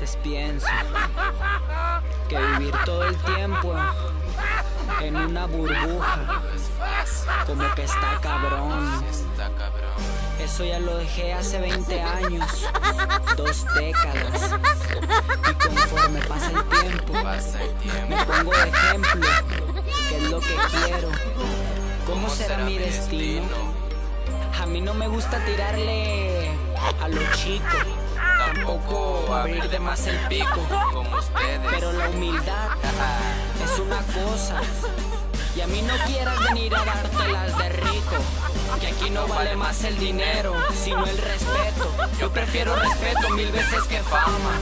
veces pienso que vivir todo el tiempo en una burbuja como que está cabrón. Eso ya lo dejé hace 20 años, 2 décadas. Y conforme pasa el tiempo, me pongo de ejemplo qué es lo que quiero, cómo será mi destino. A mí no me gusta tirarle a lo chico, tampoco abrir de más el pico, como ustedes. Pero la humildad es una cosa, y a mí no quieras venir a dártelas de rico, que aquí no vale más el dinero, sino el respeto. Yo prefiero respeto 1000 veces que fama.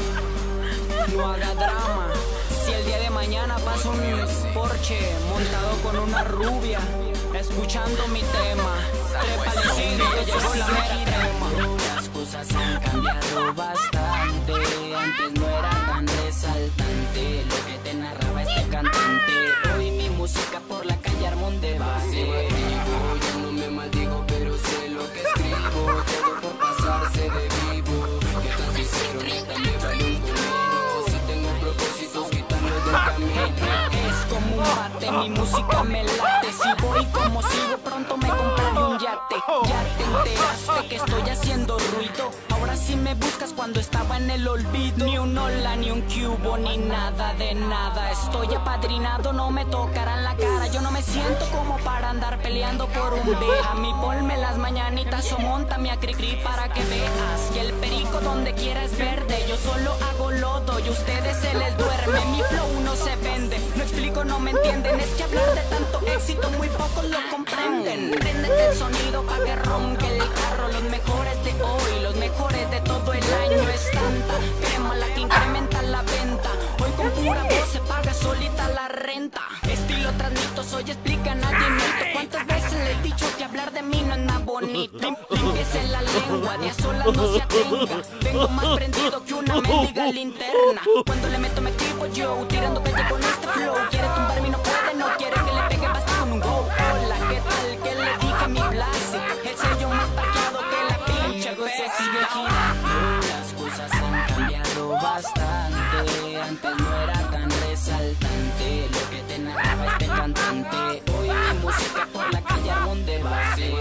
No haga drama, si el día de mañana paso un Porsche montado con una rubia, escuchando mi tema, trépale sin que llegó la mera crema. Las cosas han cambiado bastante, antes no era tan resaltante lo que te narraba este cantante. Hoy mi música por la calle arma un debate. Yo no me maldigo, pero sé lo que escribo, todo por pasarse de vivo. Que tan sincero, neta, me vale un comino. Si tengo propósitos, quitarme del camino. Es como un mate, mi música me late. Si voy como sigo, pronto me compraré un yate. Ya te enteraste que estoy haciendo ruido. Ahora sí me buscas cuando estaba en el olvido. Ni un hola, ni un cubo, ni nada de nada. Estoy apadrinado, no me tocarán la cara. Yo no me siento como para andar peleando por un B. A mí ponme las mañanitas o montame a Cricri para que veas que el perico donde quiera es verde. Yo solo hago lodo y ustedes se les duerme. Mi flow no se vende, no explico, no me entienden. Es que hablar de tanto éxito muy pocos lo comprenden. Préndete el sonido pa' que ronque el carro. Los mejores de hoy, los mejores de todo el año. Es tanta crema la que incrementa la venta. Hoy con pura voz se paga solita la renta. Estilo transmito, soy explica, nadie miento. ¿Cuántas veces le he dicho que hablar de mí no es nada bonito? Limpiese la lengua, de a solas no se atenga. Vengo más prendido que una mendiga linterna. Cuando le meto me equipo yo, tirando calle con este flow. Quiere tumbarme y no puede, no quiere que le pegue, basta con un go. Hola, ¿qué tal? Que le dije mi blase. El sello más parqueado que la pinche sigue girando. Las cosas han cambiado bastante, antes no era tan resaltante lo que te narraba este cantante. Hoy mi música por la calle arma un debate.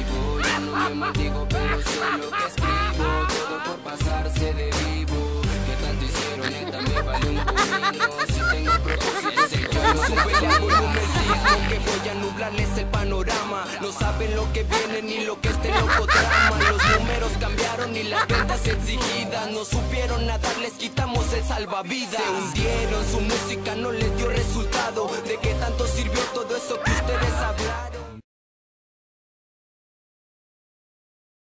Yo no me maldigo, pero sé lo que escribo, todo por pasarse de vivo. Que tanto hicieron, neta, me vale un comino. Si tengo propósitos, yo no sube la volumen sismo, que voy a nublarles el panorama. No saben lo que viene ni lo que este loco trama. Los números cambiaron y las ventas exigidas. No supieron nadar, les quitamos el salvavidas. Se hundieron, su música no les dio resultado. ¿De qué tanto sirvió todo eso que ustedes